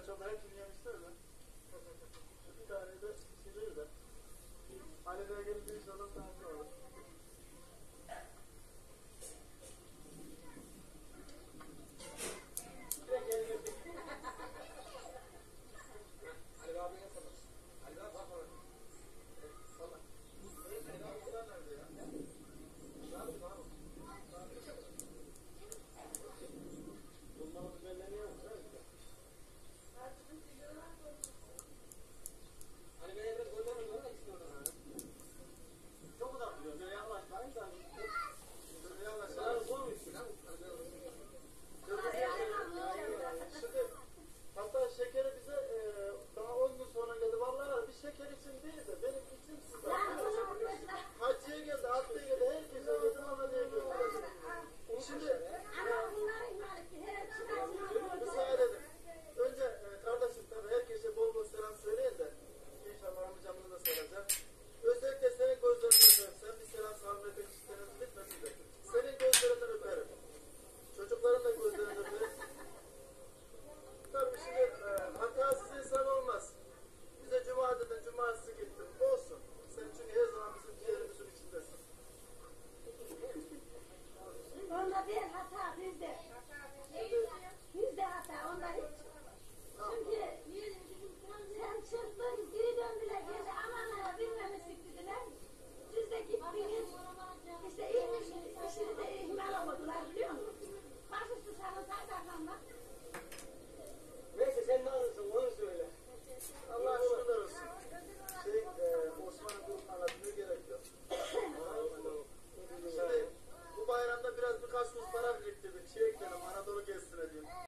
çorba hepsini yemişler de. Bir tane de pişirir de. Ali'de gelince inşallah tanesi olur. Ali abiye sallar. Ali abi bak oraya. Sallar. Ali abi buradan nerede ya? Ne yapayım abi? Bunların üzerlerine yok. Hani ben evde koymadım onu da istiyorum. Çok uzak duruyor. Böyle yaklaşmayın da. Böyle yaklaşmayın. Koymuyorsun ha. Şimdi hatta şekeri bize daha 10 gün sonra geldi. Vallahi bir şeker için değil de benim için sizden. Hacıya geldi, Atlı'ya geldi. Herkese ödüm ama diye gösterdi. Şimdi müsaade edin. Önce kardeşim tabii herkese bol bol selam söyleyin de inşallah amcamını da soracağım. Özellikle senin gözlerinden öpersem bir selam sarf etmek isterim bitmesin de. Senin gözlerinden öperim. Çocukların da gözlerinden öperim. Tabii şimdi hatasız insan olmaz. Bize cuma dedin, cumartesi gittin. Olsun. Sen çünkü her zaman bizim ciğerimizin içindesin. Onda bir hata bizde. Bizde hata, onda hiç. Çünkü sen çıktın, geri döndüler, geldi aman bilmemiştik dediler. Siz de gittiniz. İşte işini de ihmal olmadılar biliyor musun? Başüstü sarılsaydı adamlar. Neyse sen ne anlıyorsun onu söyle. Allah şükürler olsun. Osman'ın bu anlatmaya gerek yok. Şimdi bu bayramda birkaç kuruş para biriktirdik.